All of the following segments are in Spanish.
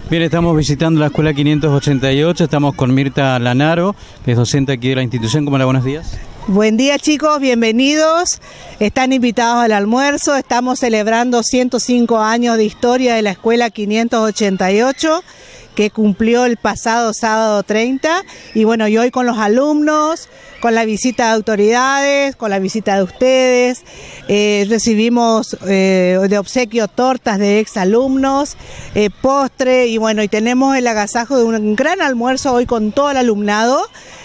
Bien, estamos visitando la escuela 588, estamos con Mirta Lanaro, que es docente aquí de la institución. ¿Cómo le va? Buenos días. Buen día, chicos, bienvenidos. Están invitados al almuerzo. Estamos celebrando 105 años de historia de la escuela 588, que cumplió el pasado sábado 30. Y bueno, y hoy con los alumnos, con la visita de autoridades, con la visita de ustedes, recibimos de obsequio tortas de exalumnos, postre, y bueno, y tenemos el agasajo de un gran almuerzo hoy con todo el alumnado,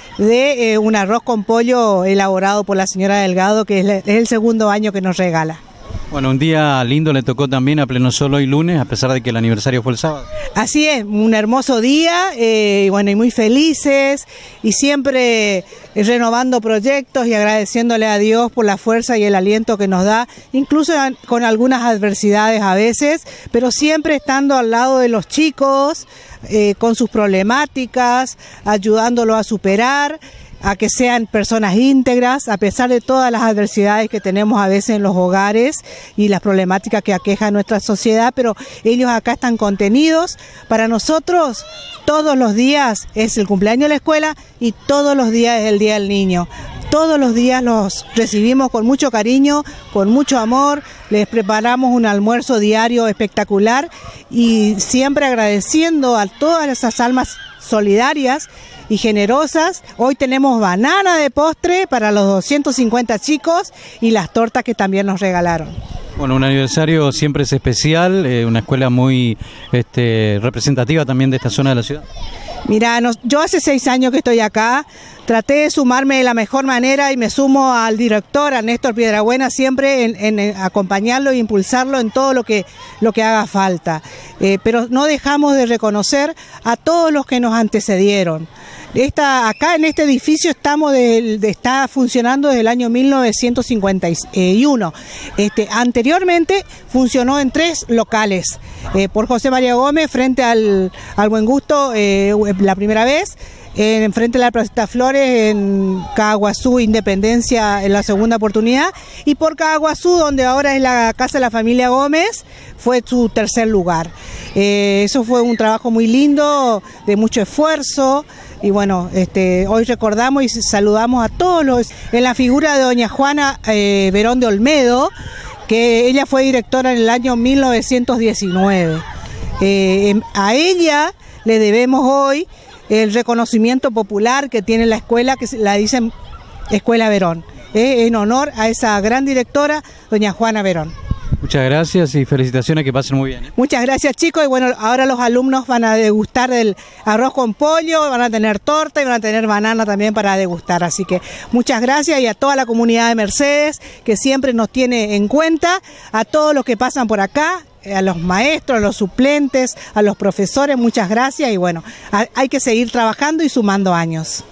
de un arroz con pollo elaborado por la señora Delgado, que es el segundo año que nos regala. Bueno, un día lindo le tocó también a pleno sol hoy lunes, a pesar de que el aniversario fue el sábado. Así es, un hermoso día, bueno, y muy felices, y siempre renovando proyectos y agradeciéndole a Dios por la fuerza y el aliento que nos da, incluso con algunas adversidades a veces, pero siempre estando al lado de los chicos, con sus problemáticas, ayudándolos a superar, a que sean personas íntegras, a pesar de todas las adversidades que tenemos a veces en los hogares y las problemáticas que aquejan nuestra sociedad, pero ellos acá están contenidos. Para nosotros, todos los días es el cumpleaños de la escuela y todos los días es el Día del Niño. Todos los días los recibimos con mucho cariño, con mucho amor, les preparamos un almuerzo diario espectacular y siempre agradeciendo a todas esas almas solidarias y generosas. Hoy tenemos banana de postre para los 250 chicos y las tortas que también nos regalaron. Bueno, un aniversario siempre es especial, una escuela muy representativa también de esta zona de la ciudad. Mira, yo hace 6 años que estoy acá, traté de sumarme de la mejor manera y me sumo al director, a Néstor Piedrabuena, siempre en acompañarlo e impulsarlo en todo lo que haga falta. Pero no dejamos de reconocer a todos los que nos antecedieron. Acá en este edificio está funcionando desde el año 1951. Anteriormente funcionó en 3 locales, por José María Gómez frente al Buen Gusto la primera vez, enfrente de la Plaza Flores en Caguazú, Independencia en la segunda oportunidad, y por Caguazú, donde ahora es la Casa de la Familia Gómez, fue su tercer lugar. Eso fue un trabajo muy lindo, de mucho esfuerzo. Y bueno, hoy recordamos y saludamos a todos en la figura de doña Juana Verón de Olmedo, que ella fue directora en el año 1919. A ella le debemos hoy el reconocimiento popular que tiene la escuela, que la dicen Escuela Verón, en honor a esa gran directora, doña Juana Verón. Muchas gracias y felicitaciones, que pasen muy bien. Muchas gracias, chicos, y bueno, ahora los alumnos van a degustar del arroz con pollo, van a tener torta y van a tener banana también para degustar, así que muchas gracias, y a toda la comunidad de Mercedes, que siempre nos tiene en cuenta, a todos los que pasan por acá, a los maestros, a los suplentes, a los profesores, muchas gracias, y bueno, hay que seguir trabajando y sumando años.